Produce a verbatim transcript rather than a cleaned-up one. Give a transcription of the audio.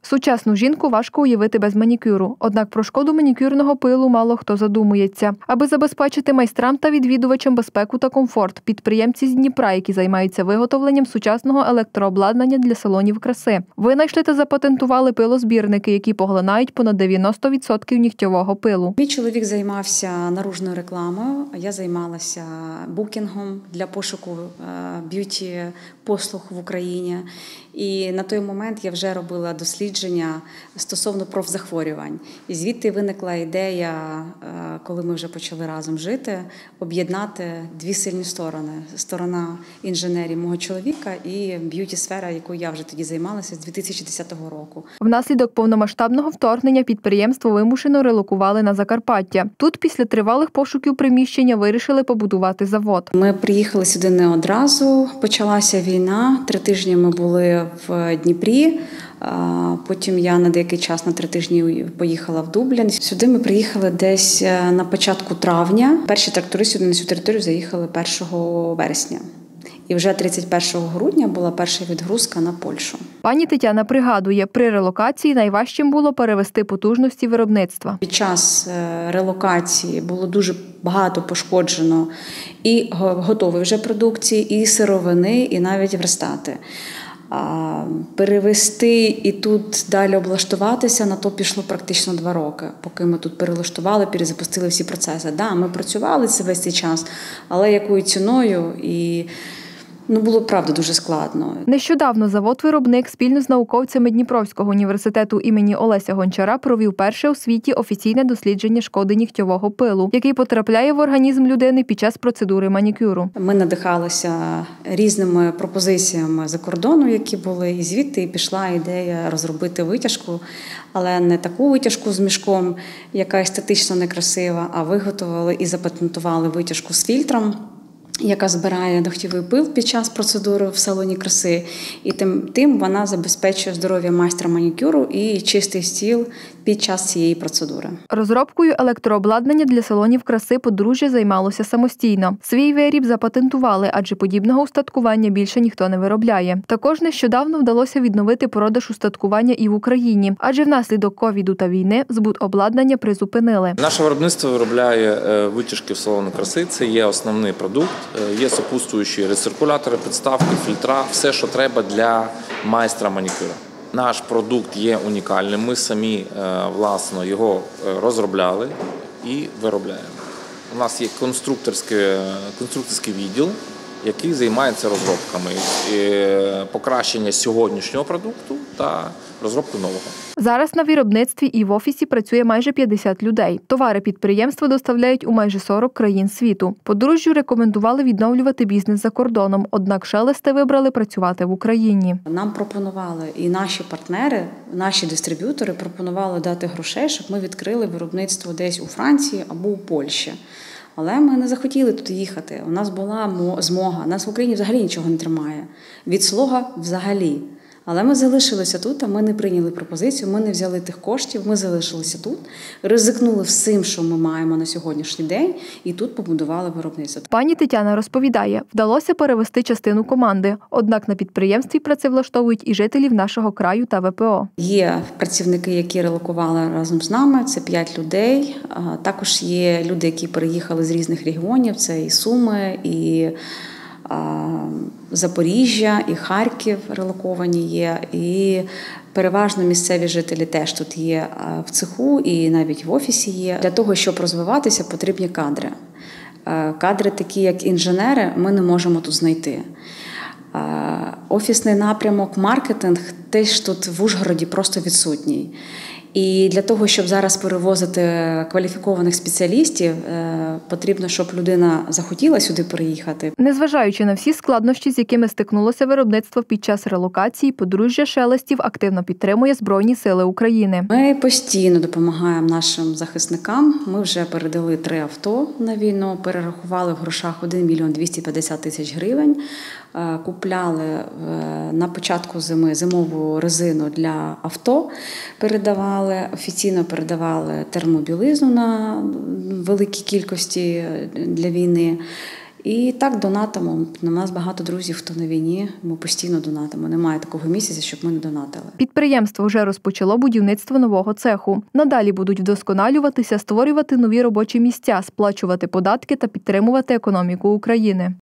Сучасну жінку важко уявити без манікюру. Однак про шкоду манікюрного пилу мало хто задумується. Аби забезпечити майстрам та відвідувачам безпеку та комфорт, підприємці з Дніпра, які займаються виготовленням сучасного електрообладнання для салонів краси, винайшли та запатентували пилозбірники, які поглинають понад дев'яносто відсотків нігтєвого пилу. Мій чоловік займався наружною рекламою, а я займалася букінгом для пошуку б'юті-послуг в Україні. І на той момент я вже робила дослідження стосовно профзахворювань. І звідти виникла ідея, коли ми вже почали разом жити, об'єднати дві сильні сторони. Сторона інженерії мого чоловіка і б'юті-сфера, якою я вже тоді займалася з дві тисячі десятого року. Внаслідок повномасштабного вторгнення підприємство вимушено релокували на Закарпаття. Тут після тривалих пошуків приміщення вирішили побудувати завод. Ми приїхали сюди не одразу, почалася війна, три тижні ми були в Дніпрі, потім я на деякий час, на три тижні, поїхала в Дублін. Сюди ми приїхали десь на початку травня. Перші трактори сюди на цю територію заїхали першого вересня. І вже тридцять першого грудня була перша відгрузка на Польщу. Пані Тетяна пригадує, при релокації найважчим було перевести потужності виробництва. Під час релокації було дуже багато пошкоджено і готової вже продукції, і сировини, і навіть верстати. А перевести і тут далі облаштуватися, на то пішло практично два роки, поки ми тут перелаштували, перезапустили всі процеси. Да, ми працювали це весь цей час, але якою ціною, і ну, було, правда, дуже складно. Нещодавно завод-виробник спільно з науковцями Дніпровського університету імені Олеся Гончара провів перше у світі офіційне дослідження шкоди нігтєвого пилу, який потрапляє в організм людини під час процедури манікюру. Ми надихалися різними пропозиціями за кордону, які були, і звідти і пішла ідея розробити витяжку, але не таку витяжку з мішком, яка естетично некрасива, а виготовили і запатентували витяжку з фільтром, яка збирає ногтєвий пил під час процедури в салоні краси, і тим, тим вона забезпечує здоров'я майстра манікюру і чистий стіл під час цієї процедури. Розробкою електрообладнання для салонів краси подружжя займалося самостійно. Свій виріб запатентували, адже подібного устаткування більше ніхто не виробляє. Також нещодавно вдалося відновити продаж устаткування і в Україні, адже внаслідок ковіду та війни збут обладнання призупинили. Наше виробництво виробляє витяжки в салони краси, це є основний продукт. Є супутствуючі рециркулятори, підставки, фільтра, все, що треба для майстра манікюра. Наш продукт є унікальним, ми самі, власно, його розробляли і виробляємо. У нас є конструкторський, конструкторський відділ, який займається розробками, покращення сьогоднішнього продукту та розробку нового. Зараз на виробництві і в офісі працює майже п'ятдесят людей. Товари підприємства доставляють у майже сорок країн світу. Подружжю рекомендували відновлювати бізнес за кордоном, однак шелести вибрали працювати в Україні. Нам пропонували, і наші партнери, наші дистриб'ютори пропонували дати грошей, щоб ми відкрили виробництво десь у Франції або у Польщі. Але ми не захотіли тут їхати. У нас була змога. Нас в Україні взагалі нічого не тримає. Від слога взагалі. Але ми залишилися тут, а ми не прийняли пропозицію, ми не взяли тих коштів, ми залишилися тут, ризикнули всім, що ми маємо на сьогоднішній день, і тут побудували виробництво. Пані Тетяна розповідає, вдалося перевести частину команди, однак на підприємстві працевлаштовують і жителів нашого краю та ВПО. Є працівники, які релокували разом з нами, це п'ять людей. Також є люди, які переїхали з різних регіонів, це і Суми, і Запоріжжя, і Харків релоковані є, і переважно місцеві жителі теж тут є в цеху і навіть в офісі є. Для того, щоб розвиватися, потрібні кадри. Кадри такі, як інженери, ми не можемо тут знайти. Офісний напрямок, маркетинг теж тут в Ужгороді просто відсутній. І для того, щоб зараз перевозити кваліфікованих спеціалістів, потрібно, щоб людина захотіла сюди переїхати. Незважаючи на всі складнощі, з якими стикнулося виробництво під час релокації, подружжя Шелестів активно підтримує Збройні сили України. Ми постійно допомагаємо нашим захисникам. Ми вже передали три авто на війну, перерахували в грошах один мільйон двісті п'ятдесят тисяч гривень, купляли на початку зими зимову резину для авто, передавали. Офіційно передавали термобілизну на великій кількості для війни. І так донатимо. У нас багато друзів, хто на війні, ми постійно донатимо. Немає такого місяця, щоб ми не донатили. Підприємство вже розпочало будівництво нового цеху. Надалі будуть вдосконалюватися, створювати нові робочі місця, сплачувати податки та підтримувати економіку України.